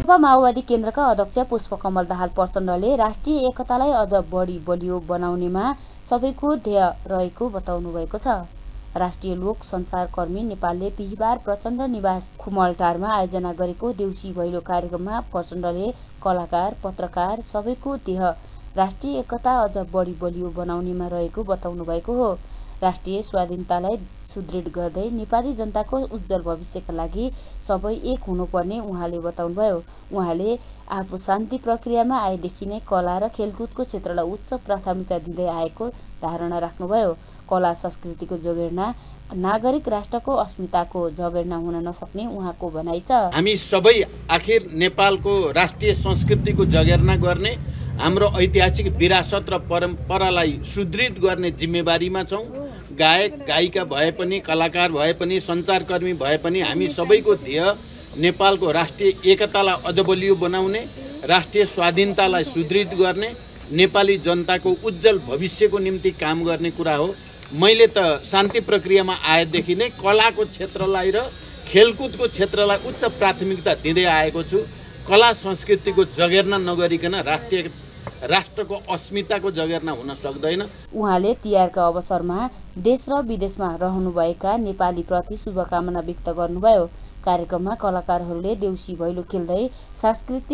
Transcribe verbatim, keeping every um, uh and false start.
माओवादी केन्द्रका अध्यक्ष पकमल दाहाल प्रचण्डले राष्ट्रिय एकतालाई अझ बढी बलियो बनाउनेमा सबैको ध्येय रहेको बताउनु भएको छ। राष्ट्रिय लोक सञ्चारकर्मी नेपालले बिहिबार प्रचण्ड निवास खुमलटारमा आयोजना गरेको देउसी भैलो कार्यक्रममा प्रचण्डले कलाकार, पत्रकार सबैको ध्येय राष्ट्रिय एकता अझ बढी बलियो बनाउनेमा रहेको बताउनु भएको हो। राष्ट्रिय स्वाधीनतालाई सुदृढ गर्दै नेपाली जनताको उज्जवल भविष्यका लागि सबै एक हुनुपर्ने उहाँले बताउनुभयो। उहाँले आफू शान्ति प्रक्रियामा आएदेखि नै कला र खेलकुदको क्षेत्रलाई उच्च प्राथमिकता दिँदै आएको धारणा राख्नुभयो। कला संस्कृतिको जगेर्ना नागरिक राष्ट्रको अस्मिताको जगेर्ना हुन नसक्ने उहाँको भनाइ छ। हामी सबै आखिर नेपालको राष्ट्रिय संस्कृतिको जगेर्ना गर्ने, हाम्रो ऐतिहासिक विरासत र परम्परालाई सुदृढ गर्ने जिम्मेवारीमा छौँ। गायक गायिका भए पनि, कलाकार भए पनि, सञ्चारकर्मी भए पनि हामी सबैको ध्येय नेपालको राष्ट्रिय एकतालाई अझ बलियो बनाउने, राष्ट्रिय स्वाधीनतालाई सुदृढ गर्ने, नेपाली जनताको उज्जवल भविष्यको निम्ति काम गर्ने कुरा हो। मैले त शान्ति प्रक्रियामा आएदेखि नै कलाको क्षेत्रलाई र खेलकुदको क्षेत्रलाई उच्च प्राथमिकता दिँदै आएको छु। कला संस्कृतिको जगेर्ना नगरिकन राष्ट्रिय राष्ट्रको अस्मिताको जगेर्ना हुन सक्दैन। उहाँले तिहारका अवसरमा देश र विदेशमा रहनुभएका नेपालीप्रति शुभकामना व्यक्त गर्नुभयो। कार्यक्रममा कलाकारहरूले देउसी भैलो खेल्दै सांस्कृतिक